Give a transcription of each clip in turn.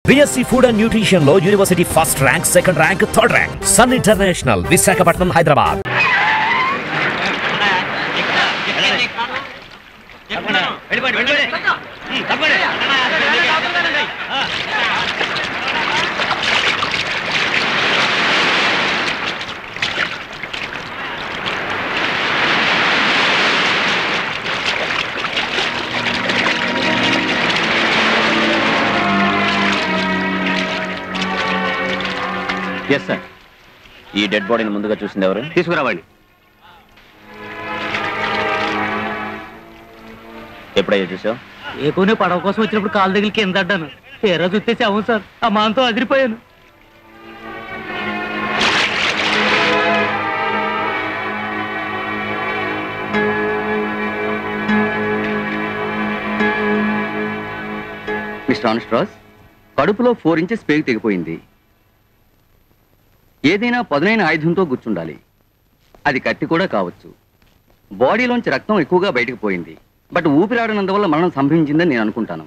BSc Food and Nutrition లో university first rank, second rank, third rank. Sun International, Visakhapatnam, Hyderabad. Yes sir. ఈ dead బాడీని ముందుగా చూసింది ఎవరు? తీసుకురావండి. ఎప్పుడయ్యా చూసావు? ఏకోనే పడవ కోసం వచ్చినప్పుడు కాలు దగ్గర కింద అడ్డాను. తీరా చూస్తే అవును సార్, ఆ మాంతో అదిరిపోయాను. మిస్టర్ ఆన్స్ట్రాస్, కడుపులో 4 ఇంచెస్ పేగు తెగిపోయింది. ఏదైనా పదునైన ఆయుధంతో గుర్చుండాలి. అది కత్తి కూడా కావచ్చు. బాడీలోంచి రక్తం ఎక్కువగా బయటకు పోయింది. బట్ ఊపిరాడనందువల్ల మరణం సంభవించిందని నేను అనుకుంటాను.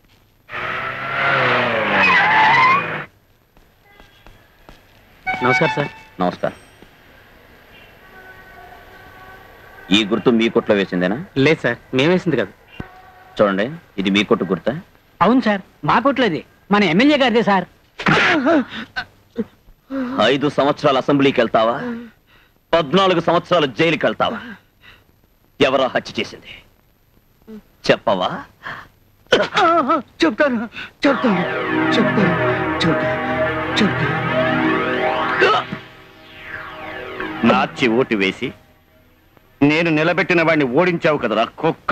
నమస్కారం సార్. నమస్కారం. ఈ గుర్తు మీ కొట్లో వేసిందేనా? లేదు సార్, మేమేసింది కాదు. చూడండి, ఇది మీ కొట్టు గుర్తా? అవును సార్, మా కొట్లేది. మన ఎమ్మెల్యే గారిదే సార్. 5 సంవత్సరాలు అసెంబ్లీకి వెళ్తావా? 14 సంవత్సరాలు జైలుకి వెళ్తావా? ఎవరో హత్య చేసింది చెప్పవా? చెప్తాను చెప్తాను చెప్తాను చెప్తాను. నాచి ఓటు వేసి నేను నిలబెట్టిన వాడిని ఓడించావు కదరా కుక్క.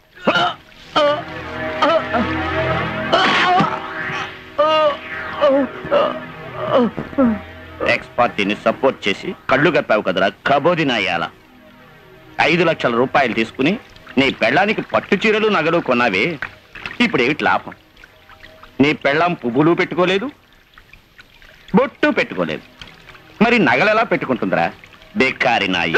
ఎక్స్ పార్టీని సపోర్ట్ చేసి కళ్ళు కప్పావు కదరా కబోది నాయాల. 5 లక్షల రూపాయలు తీసుకుని నీ పెళ్ళానికి పట్టు చీరలు నగలు కొన్నావే, ఇప్పుడు ఏమిటి లాభం? నీ పెళ్ళాం పువ్వులు పెట్టుకోలేదు, బొట్టు పెట్టుకోలేదు, మరి నగలు ఎలా పెట్టుకుంటుందిరా బేకారి నాయి?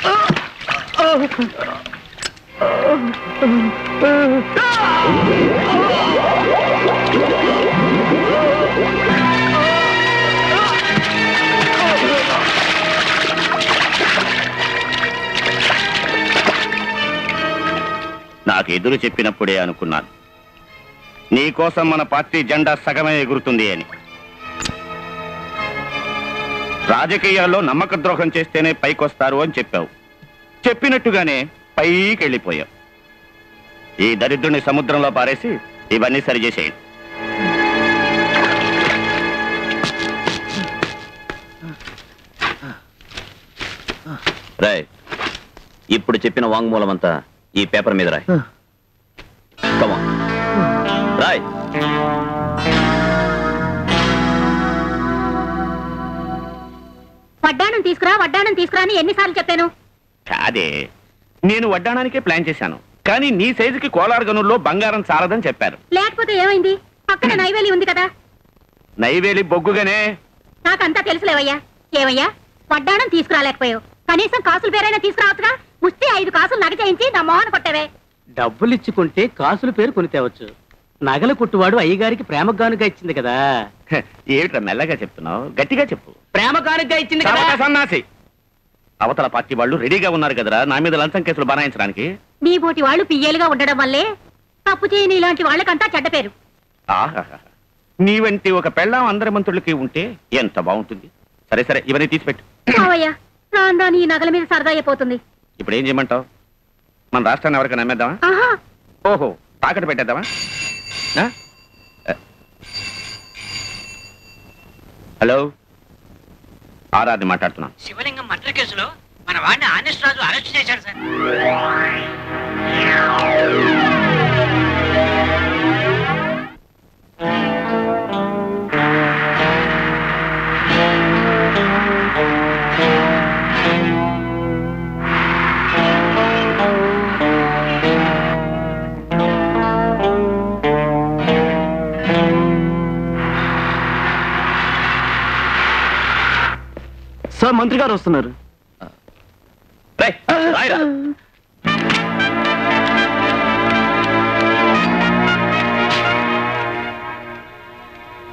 నాకు ఎదురు చెప్పినప్పుడే అనుకున్నాను నీకోసం మన పార్టీ జెండా సగమే ఎగురుతుంది అని. రాజకీయాల్లో నమ్మక ద్రోహం చేస్తేనే పైకొస్తారు అని చెప్పావు. చెప్పినట్టుగానే పైకి వెళ్ళిపోయావు. ఈ దరిద్రుని సముద్రంలో పారేసి ఇవన్నీ సరిచేసేయండి. రాయ్, ఇప్పుడు చెప్పిన వాంగ్మూలం అంతా ఈ పేపర్ మీద రాయ్. Come on, Roy. వడ్డాణం తీసుకురా, వడ్డాణం తీసుకురా అని ఎన్నిసార్లు చెప్పాను? కాదే, నేను వడ్డాణానికే ప్లాన్ చేశాను, కానీ నీ సైజుకి కోలార్ గనుల్లో బంగారం చాలదని చెప్పారు. లేకపోతే ఏమైంది? పక్కన నైవేలి ఉంది కదా. నైవేలి బొగ్గుగానే. నాకంతా తెలుసులేవయ్యా. ఏమయ్యా, వడ్డాణం తీసుకురాలేకపోయావు, కనీసం కాసులు పేరైనా తీసుకురావచ్చుగా. ముస్తే 5 కాసులు నగ చేయించి నా మోహన కొట్టవే. డబ్బులు ఇచ్చుకుంటే కాసుల పేరు కొని తేవచ్చు. నగల కుట్టువాడు అయ్యగారికి ప్రేమ కానుక ఇచ్చింది కదా. ఏమిట్రా మెల్లగా చెప్తున్నావు? గట్టిగా చెప్పు. ప్రేమ కానుక ఇచ్చింది కదా. సన్నాసి, అవతల పార్టీ వాళ్ళు రెడీగా ఉన్నారు కదరా నా మీద లంచం కేసులు బనాయించడానికి. నీ పోటీ వాళ్ళు పియ్యేలుగా ఉండడం వల్లే తప్పు చేయని ఇలాంటి వాళ్ళకంతా చెడ్డ పేరు. ఆహా, నీ వంటి ఒక పెళ్ళాం అందరి మంత్రులకి ఉంటే ఎంత బాగుంటుంది. సరే సరే, ఇవన్నీ తీసిపెట్టు. అవయ్యా, రాందాని ఈ నగల మీద సరదా అయిపోతుంది. ఇప్పుడు ఏం చేయమంటావు? మన రాష్ట్రాన్ని ఎవరికైనా నమ్మేద్దామా? ఓహో, తాకట్టు పెట్టేద్దామా? హలో, ఆరాధి మాట్లాడుతున్నాను. శివలింగం మర్డర్ కేసులో మన వాడిని ఆనెస్ట్ రాజు అరెస్ట్ చేశాడు సార్. సార్, మంత్రి గారు వస్తున్నారు.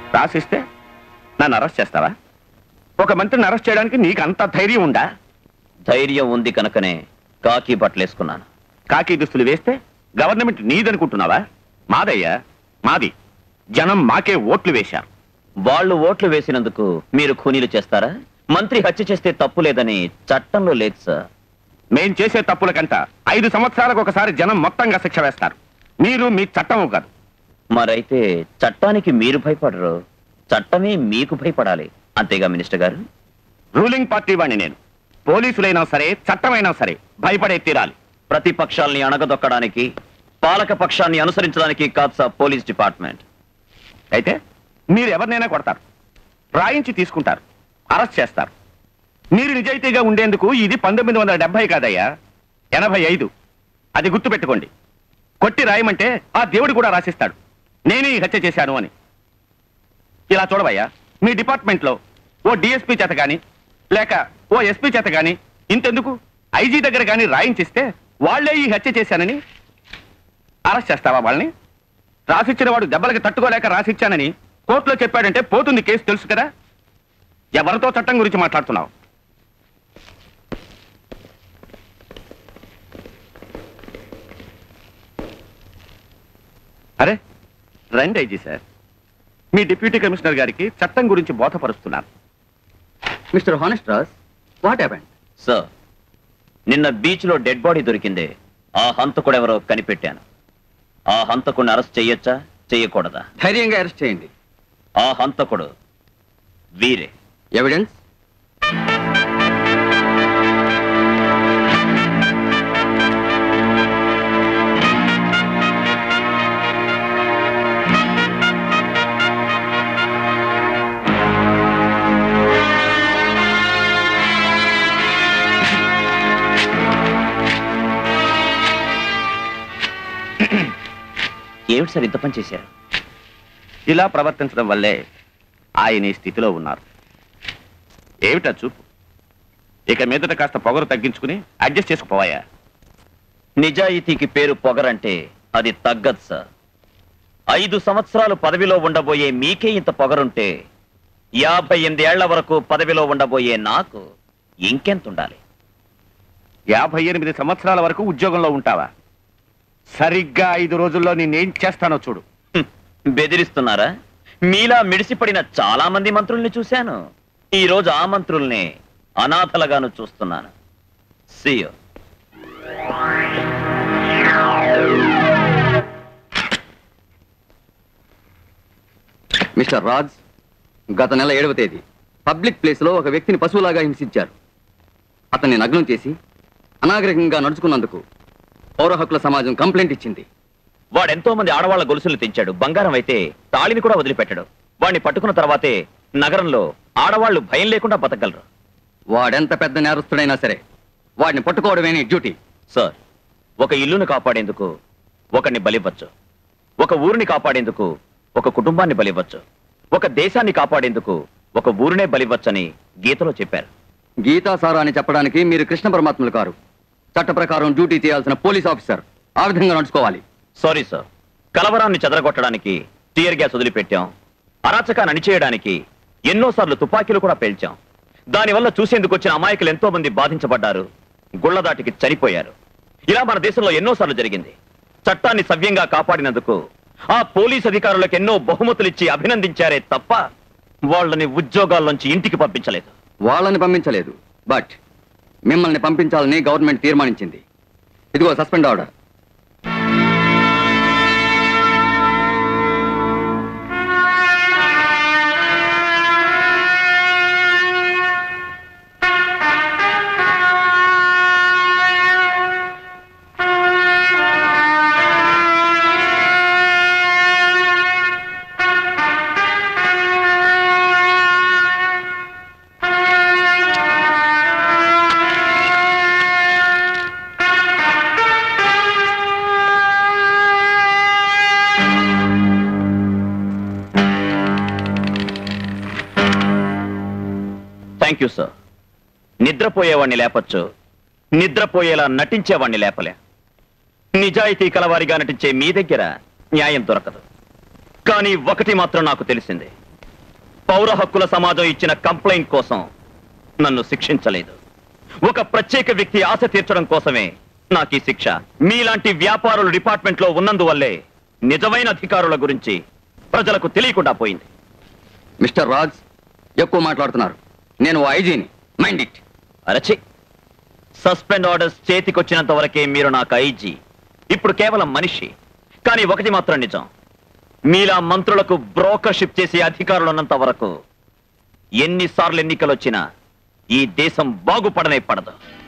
రాసిస్తే నన్ను అరెస్ట్ చేస్తావా? ఒక మంత్రిని అరెస్ట్ చేయడానికి నీకు అంత ధైర్యం ఉందా? ధైర్యం ఉంది కనుకనే కాకి బట్టలేసుకున్నాను. కాకి దుస్తులు వేస్తే గవర్నమెంట్ నీదనుకుంటున్నావా? మాదయ్యా, మాది. జనం మాకే ఓట్లు వేశారు. వాళ్ళు ఓట్లు వేసినందుకు మీరు ఖూనీలు చేస్తారా? మంత్రి హత్య చేస్తే తప్పు లేదని చట్టంలో లేదు సార్. మేం చేసే తప్పుల కంట 5 సంవత్సరాలకు ఒకసారి జనం మొత్తంగా శిక్ష వేస్తారు. మీరు మీ చట్టం కాదు. మరైతే చట్టానికి మీరు భయపడరు, చట్టమే మీకు భయపడాలి. అంతేగా మినిస్టర్ గారు? రూలింగ్ పార్టీ వాణ్ణి నేను. పోలీసులైనా సరే, చట్టమైనా సరే భయపడే తీరాలి. ప్రతిపక్షాల్ని అణగదొక్కడానికి, పాలక పక్షాన్ని అనుసరించడానికి కాదు సార్ పోలీస్ డిపార్ట్మెంట్. అయితే మీరు ఎవరినైనా కొడతారు, రాయించి తీసుకుంటారు, అరెస్ట్ చేస్తారు. మీరు నిజాయితీగా ఉండేందుకు ఇది 1970 కాదయ్యా, 85. అది గుర్తు పెట్టుకోండి. కొట్టి రాయమంటే ఆ దేవుడు కూడా రాసిస్తాడు నేనే ఈ హత్య చేశాను అని. ఇలా చూడవయ్యా, మీ డిపార్ట్మెంట్లో ఓ డిఎస్పీ చేత గాని లేక ఓ ఎస్పీ చేత గాని, ఇంతెందుకు ఐజీ దగ్గర గాని రాయించిస్తే వాళ్లే ఈ హత్య చేశానని అరెస్ట్ చేస్తావా వాళ్ళని? రాసిచ్చిన వాడు దెబ్బలకి తట్టుకోలేక రాసిచ్చానని కోర్టులో చెప్పాడంటే పోతుంది కేసు, తెలుసు కదా. ఎవరితో చట్టం గురించి మాట్లాడుతున్నావు? అరే రండి ఐజీ సార్, మీ డిప్యూటీ కమిషనర్ గారికి చట్టం గురించి బోధపరుస్తున్నాను. Mister honest Raj, what happened? Sir, నిన్న బీచ్ లో డెడ్ బాడీ దొరికిందే, ఆ హంతకుడెవరో కనిపెట్టాను. ఆ హంతకుడిని అరెస్ట్ చెయ్యొచ్చా, చెయ్యకూడదా? ధైర్యంగా అరెస్ట్ చేయండి. ఆ హంతకుడు వీరే. ఎవిడెన్స్? ఏమిటి సార్ ఇంత పని చేశారు? ఇలా ప్రవర్తించడం వల్లే ఆయన ఈ స్థితిలో ఉన్నారు. ఏమిటా చూపు? ఇక మీదట కాస్త పొగరు తగ్గించుకుని అడ్జస్ట్ చేసుకుపోవాయా? నిజాయితీకి పేరు పొగరంటే అది తగ్గదు సార్. 5 సంవత్సరాలు పదవిలో ఉండబోయే మీకే ఇంత పొగరుంటే 58 ఏళ్ల వరకు పదవిలో ఉండబోయే నాకు ఇంకెంత ఉండాలి? 58 సంవత్సరాల వరకు ఉద్యోగంలో ఉంటావా? సరిగ్గా 5 రోజుల్లో నేనేం చేస్తానో చూడు. బెదిరిస్తున్నారా? మీలా మిడిసిపడిన చాలా మంది మంత్రుల్ని చూశాను. ఈ రోజు ఆ మంత్రుల్ని అనాథలుగాను చూస్తున్నాను. See you. మిస్టర్ రాజ్, గత నెల 7వ తేదీ పబ్లిక్ ప్లేస్ లో ఒక వ్యక్తిని పశువులాగా హింసించారు. అతన్ని నగ్నం చేసి అనాగరికంగా నడుచుకున్నందుకు పౌర హక్కుల సమాజం కంప్లైంట్ ఇచ్చింది. వాడెంతో మంది ఆడవాళ్ల గొలుసులు తెంచాడు. బంగారం అయితే తాళిని కూడా వదిలిపెట్టాడు. వాడిని పట్టుకున్న తర్వాతే నగరంలో ఆడవాళ్లు భయం లేకుండా బతకగలరు. వాడెంత పెద్ద నేరస్తుడైనా సరే వాడిని పట్టుకోవడమే నీ డ్యూటీ. సార్, ఒక ఇల్లును కాపాడేందుకు ఒకరిని బలివ్వచ్చు, ఒక ఊరిని కాపాడేందుకు ఒక కుటుంబాన్ని బలివ్వచ్చు, ఒక దేశాన్ని కాపాడేందుకు ఒక ఊరినే బలివ్వచ్చని గీతలో చెప్పారు. గీతాసారా అని చెప్పడానికి మీరు కృష్ణ పరమాత్ములు కారు. చట్ట ప్రకారం డ్యూటీ చేయాల్సిన పోలీస్ ఆఫీసర్ ఆ విధంగా నడుచుకోవాలి. సారీ సార్, కలవరాన్ని చెదరగొట్టడానికి టియర్ గ్యాస్ వదిలిపెట్టాం. అరాచకాన్ని అణిచేయడానికి ఎన్నోసార్లు తుపాకీలు కూడా పేల్చాం. దానివల్ల చూసేందుకు వచ్చిన అమాయకులు ఎంతో మంది బాధించబడ్డారు, గుళ్లదాటికి చనిపోయారు. ఇలా మన దేశంలో ఎన్నోసార్లు జరిగింది. చట్టాన్ని సవ్యంగా కాపాడినందుకు ఆ పోలీస్ అధికారులకు ఎన్నో బహుమతులిచ్చి అభినందించారే తప్ప వాళ్ళని ఉద్యోగాల్లోంచి ఇంటికి పంపించలేదు. వాళ్ళని పంపించలేదు, బట్ మిమ్మల్ని పంపించాలని గవర్నమెంట్ తీర్మానించింది. ఇదిగో suspend order. Thank you sir. నిద్రపోయేవాణ్ణి లేపచ్చు, నిద్రపోయేలా నటించేవాణ్ణి లేపలే. నిజాయితీ కలవారిగా నటించే మీ దగ్గర న్యాయం దొరకదు. కానీ ఒకటి మాత్రం నాకు తెలిసింది, పౌర హక్కుల సమాజం ఇచ్చిన కంప్లైంట్ కోసం నన్ను శిక్షించలేదు. ఒక ప్రత్యేక వ్యక్తి ఆశ తీర్చడం కోసమే నాకు ఈ శిక్ష. మీలాంటి వ్యాపారులు డిపార్ట్మెంట్ లో ఉన్నందువల్లే నిజమైన అధికారుల గురించి ప్రజలకు తెలియకుండా పోయింది. మిస్టర్ రాజ్, ఎక్కువ మాట్లాడుతున్నారు. నేను ఐజీని. Mind it. అరచి, సస్పెండ్ ఆర్డర్స్ చేతికొచ్చినంత వరకే మీరు నాకు ఐజీ. ఇప్పుడు కేవలం మనిషి. కానీ ఒకటి మాత్రం నిజం, మీలా మంత్రులకు బ్రోకర్షిప్ చేసే అధికారులు ఉన్నంత వరకు ఎన్నిసార్లు ఎన్నికలు వచ్చినా ఈ దేశం బాగుపడనే పడదు.